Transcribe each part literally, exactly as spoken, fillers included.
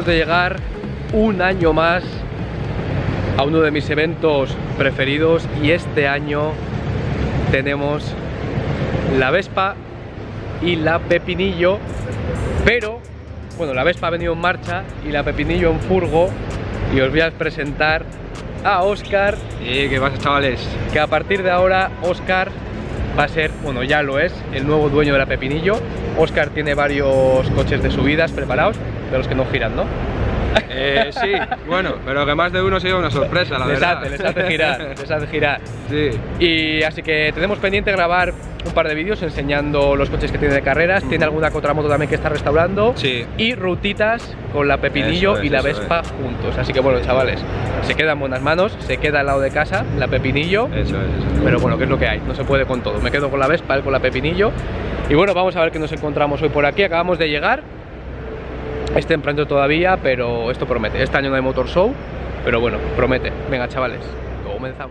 de llegar un año más a uno de mis eventos preferidos, y este año tenemos la Vespa y la Pepinillo, pero bueno, la Vespa ha venido en marcha y la Pepinillo en furgo, y os voy a presentar a Óscar. Sí, ¿qué pasa, chavales? Que a partir de ahora Óscar va a ser, bueno, ya lo es, el nuevo dueño de la Pepinillo. Óscar tiene varios coches de subidas preparados, de los que no giran, ¿no? Eh, sí, bueno, pero que más de uno ha sido una sorpresa, la les verdad. Hace, les hace girar, les hace girar. Sí. Y así que tenemos pendiente grabar un par de vídeos enseñando los coches que tiene de carreras. Tiene alguna que otra moto también que está restaurando. Sí. Y rutitas con la Pepinillo Eso es, y la eso Vespa es. juntos. Así que bueno, chavales, se queda en buenas manos, se queda al lado de casa la Pepinillo. Eso es, eso es. Pero bueno, ¿qué es lo que hay? No se puede con todo. Me quedo con la Vespa, él con la Pepinillo. Y bueno, vamos a ver qué nos encontramos hoy por aquí. Acabamos de llegar. Es temprano todavía, pero esto promete. Este año no hay Motor Show, pero bueno, promete. Venga, chavales, comenzamos.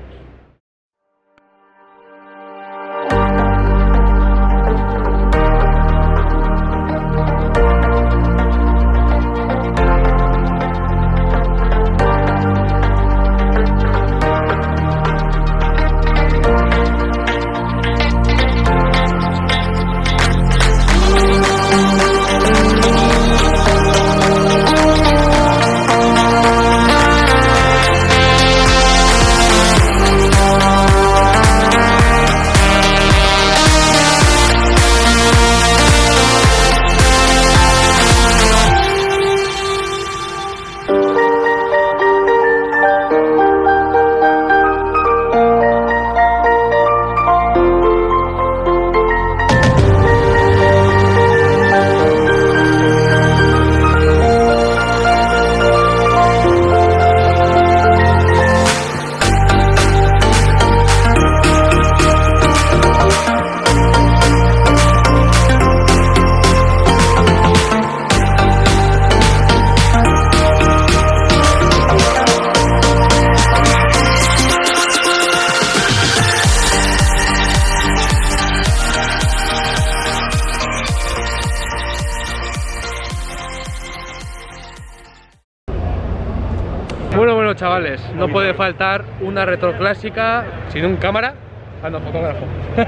Bueno, bueno, chavales, no puede faltar una retroclásica sin un cámara. Ah, no, fotógrafo.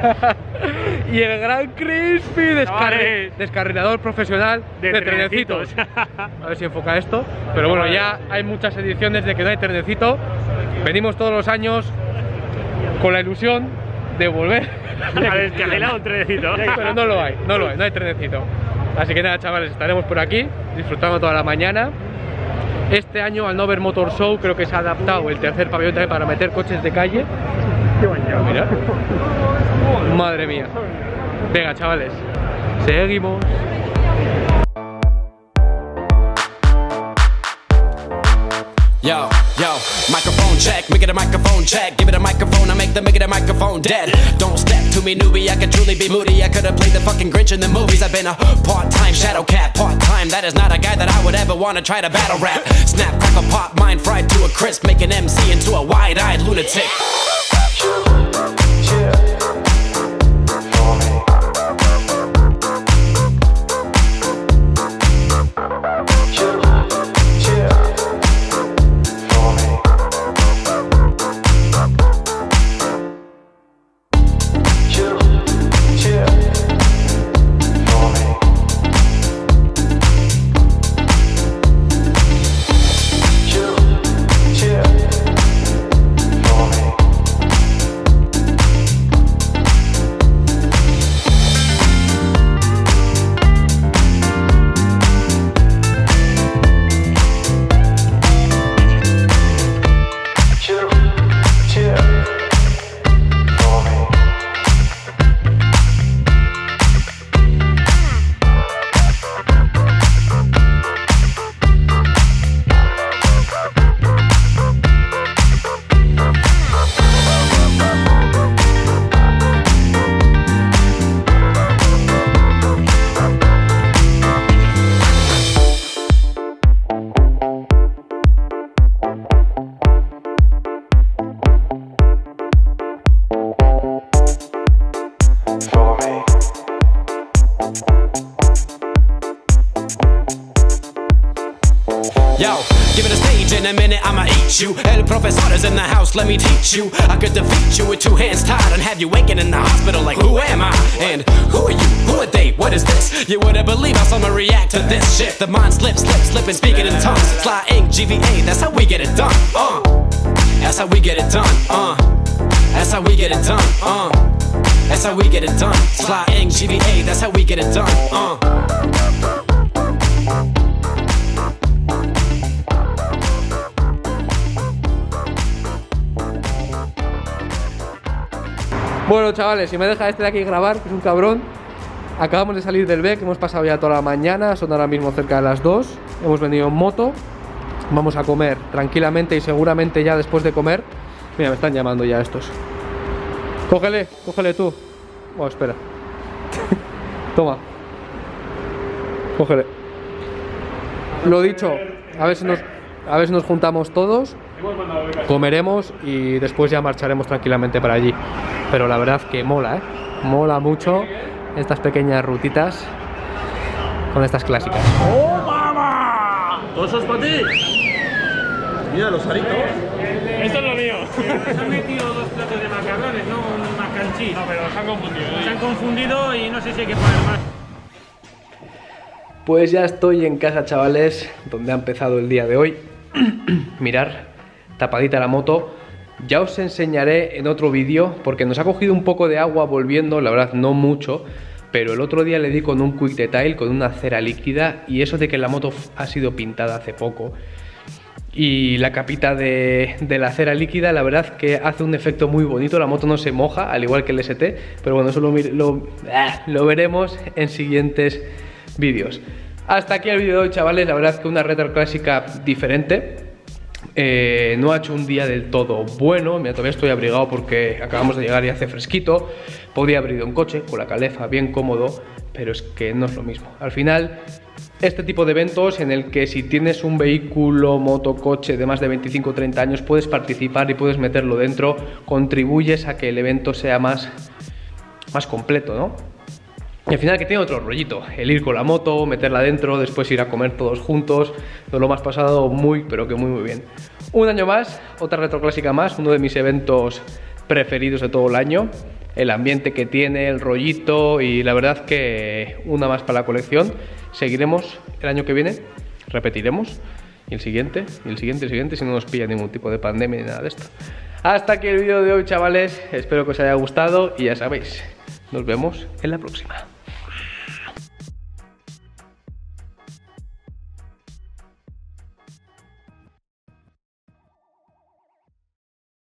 Y el gran Crispy, descarri descarrilador profesional de, de trenecitos. A ver si enfoca esto. Pero bueno, ya hay muchas ediciones de que no hay trenecito. Venimos todos los años con la ilusión de volver a descarrilar un trenecito. Pero no lo hay, no lo hay, no hay trenecito. Así que nada, chavales, estaremos por aquí disfrutando toda la mañana. Este año, al no haber Motor Show, creo que se ha adaptado el tercer pabellón también para meter coches de calle. Mira. Madre mía. Venga, chavales, seguimos. Yo, yo, microphone check, make it a microphone check. Give it a microphone, I make the make it a microphone dead. Don't step to me, newbie, I could truly be moody. I could have played the fucking Grinch in the movies. I've been a part-time shadow cat, part-time. That is not a guy that I would ever want to try to battle rap. Snap, crackle, pop, mind fried to a crisp. Make an M C into a wide-eyed lunatic. stage in a minute, I'ma eat you. El professor is in the house, let me teach you. I could defeat you with two hands tied and have you waking in the hospital like, who am I? And who are you? Who are they? What is this? You wouldn't believe how someone react to this shit. The mind slips, slips, slipping, speaking in tongues. Sly ink, G V A, that's how we get it done. Uh, that's how we get it done. Uh, that's how we get it done. Uh, that's how we get it done. Sly ink, G V A, that's how we get it done. Uh. Bueno, chavales, si me deja este de aquí grabar, que es un cabrón. Acabamos de salir del B E C, hemos pasado ya toda la mañana, son ahora mismo cerca de las dos. Hemos venido en moto, vamos a comer tranquilamente y seguramente ya después de comer... Mira, me están llamando ya estos. Cógele, cógele tú. Bueno, espera. Toma. Cógele. Lo dicho, a ver si nos, a ver si nos juntamos todos, comeremos y después ya marcharemos tranquilamente para allí. Pero la verdad que mola, ¿eh? Mola mucho estas pequeñas rutitas con estas clásicas. ¡Oh, mamá! ¿Todo eso es para ti? Mira los aritos. Esto es lo mío. Se han metido dos platos de macarrones, no un macanchí. No, pero se han confundido. ¿eh? Se han confundido y no sé si hay que poner más. Pues ya estoy en casa, chavales, donde ha empezado el día de hoy. Mirar, tapadita la moto. Ya os enseñaré en otro vídeo, porque nos ha cogido un poco de agua volviendo, la verdad no mucho, pero el otro día le di con un quick detail, con una cera líquida, y eso de que la moto ha sido pintada hace poco. Y la capita de, de la cera líquida, la verdad que hace un efecto muy bonito, la moto no se moja, al igual que el S T, pero bueno, eso lo, lo, lo veremos en siguientes vídeos. Hasta aquí el vídeo de hoy, chavales, la verdad que una retro clásica diferente. Eh, no ha hecho un día del todo bueno. Mira, todavía estoy abrigado porque acabamos de llegar y hace fresquito. Podría haber ido en coche con la calefa bien cómodo, pero es que no es lo mismo. Al final, este tipo de eventos en el que si tienes un vehículo, moto, coche de más de veinticinco o treinta años, puedes participar y puedes meterlo dentro, contribuyes a que el evento sea más, más completo, ¿no? Y al final que tiene otro rollito, el ir con la moto, meterla dentro, después ir a comer todos juntos. Nos lo hemos pasado muy, pero que muy muy bien. Un año más, otra retroclásica más, uno de mis eventos preferidos de todo el año. El ambiente que tiene, el rollito y la verdad que una más para la colección. Seguiremos el año que viene, repetiremos. Y el siguiente, y el siguiente, y el siguiente, si no nos pilla ningún tipo de pandemia ni nada de esto. Hasta aquí el vídeo de hoy, chavales. Espero que os haya gustado y ya sabéis, nos vemos en la próxima.